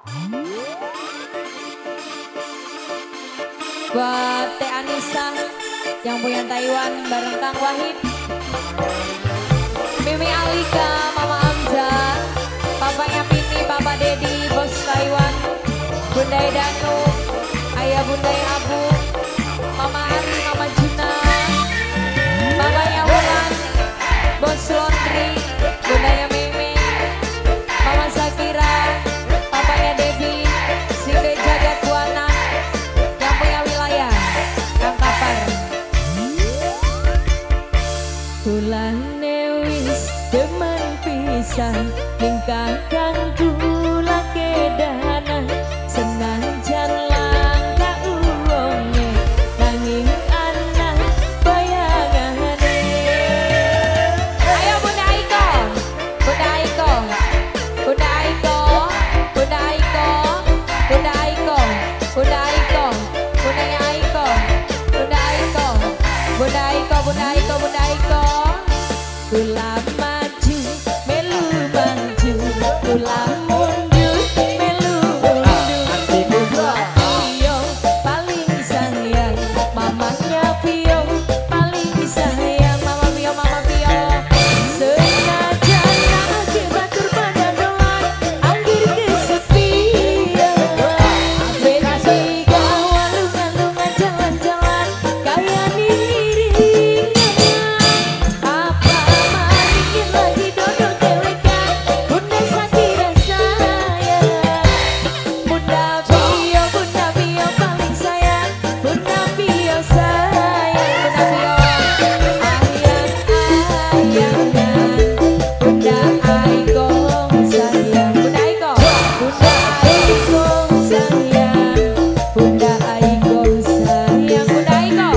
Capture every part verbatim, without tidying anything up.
Buat Teh Anissa yang punya Taiwan bareng Kang Wahid, Mimi Alika, Mama Amza, Papanya Pini, Papa Dedi, Bos Taiwan, Bunda Danu, Ayah Bunda Abu, Mama Ari, Mama Juna, Papanya Wulan, Bos Laundry, Bundanya Mimi, Mama Sakira, Papanya Debbie, Singge Jagat Buana, yang punya wilayah, Kang Kapar. Tulane wis demen pisan ningkah kang kula kedana senajan langka uwonge nanging ana bayangane. Ayo Bunda Aiko, Bunda Aiko, Bunda Aiko, Bunda Aiko, Bunda Aiko, Bunda Aiko, Bundanya Aiko, Bunda Aiko, Bunda Aiko, Bunda Aiko, Bunda Aiko. Kula maju melu maju, kula mundur melu mundur. Pio paling sayang, mamanya Pio paling sayang, mama Pio, mama Pio. Senajan lagi batur pada doan, anggir kesepian. Bertiga walungan-lungan jalan-jalan, kaya niringan. Apa marikin lagi dodol telekan, Bunda Sakira sayang. Bunda Pio, Bunda Pio paling sayang, Bunda Pio sayang, Bunda Pio. Ayang-ayangan, Bunda Aiko sayang, Bunda Aiko, Bunda Aiko sayang, Bunda Aiko sayang, Bunda Aiko.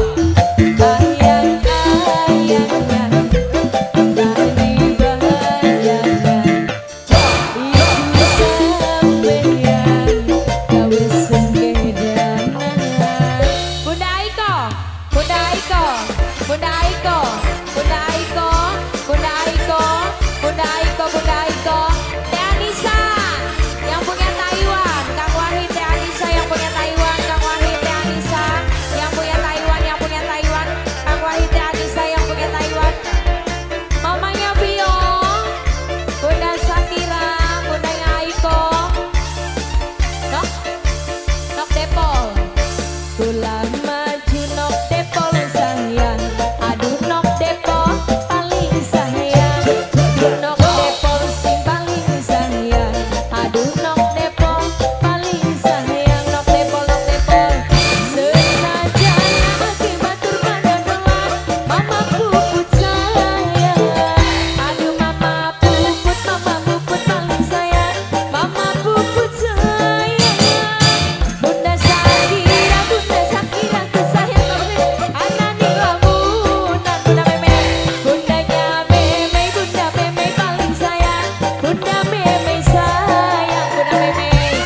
Ayang-ayangan, tadi bayangan, ibu sampeyan gawe sengkedangan. Bunda Aiko, Bunda Aiko, Bunda Aiko, Bunda Aiko, Bunda Aiko, Bunda Aiko, Bunda Aiko. Teh Anissa yang punya Taiwan, Kang Wahid. Teh Anissa yang punya Taiwan, Kang Wahid. Teh Anissa yang punya Taiwan, yang punya Taiwan, Kang Wahid. Teh Anissa yang punya Taiwan. Mamanya Pio, Bunda Sakira, Bundanya Aiko. Nok, Nok Depol. Kula maju Nok Depol sayang, aduh Nok Depol paling sayang. Nok Depol sing paling sayang, aduh Nok Depol paling sayang. Nok Depol, Nok Depol. Senajan lagi batur pada doan, mama puput sayang. Aduh mama puput, mama puput paling sayang, mama puput sayang. Bunda Sakira, Bunda Sakira kesayang kamu, Anani lamunan. Bunda Meme, Bundanya Meme, Bunda Meme paling sayang, Bunda Meme sayang, Bunda Meme.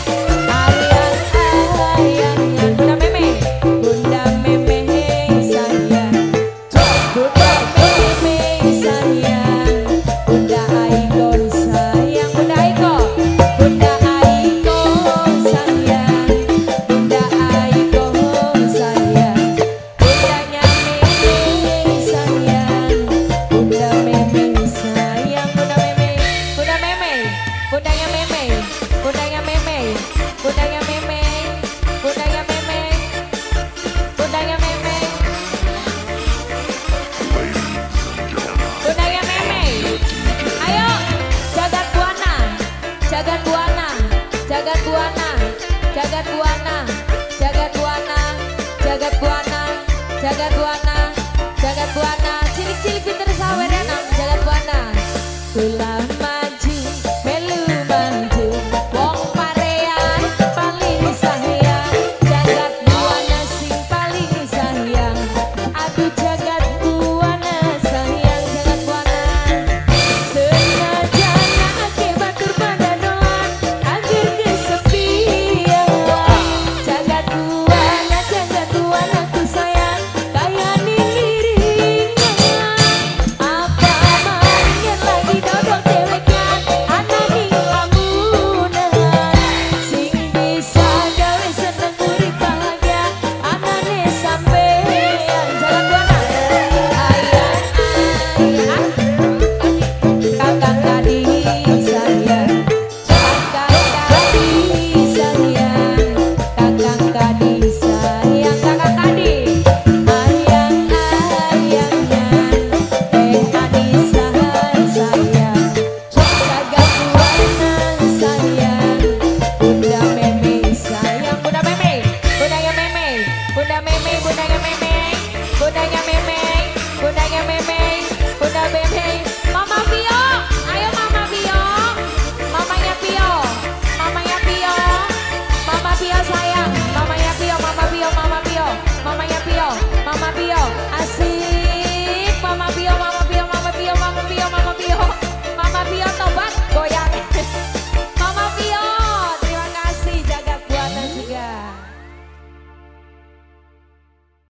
Ayang-ayangnya Bunda Meme, Bunda Meme sayang, Bunda Meme sayang, Bunda Aiko sayang, Bunda Aiko, Bunda Aiko sayang, Bunda Aiko sayang, Bundanya Meme sayang, Bunda Meme sayang, Bunda Meme, Bunda Meme, Bundanya Meme, Bundanya Meme, Bundanya Meme, Bundanya Meme, Bundanya Meme, Bundanya Meme. Ayo, Jagat Buana, Jagat Buana, Jagat Buana, Jagat Buana, Jagat Buana, Jagat Buana, Jagat Buana.